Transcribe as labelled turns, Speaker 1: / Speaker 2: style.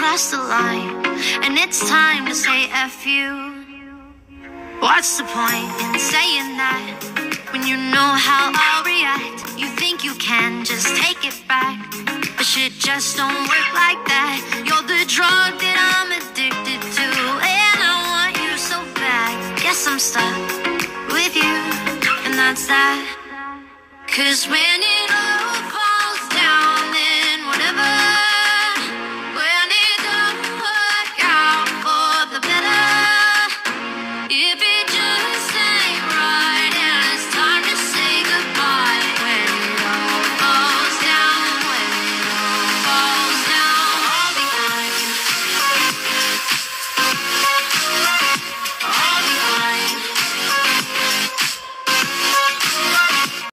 Speaker 1: crossed the line, and it's time to say F you. What's the point in saying that when you know how I'll react? You think you can just take it back, but shit just don't work like that. You're the drug that I'm addicted to, and I want you so bad. Guess I'm stuck with you, and that's that. 'Cause when it all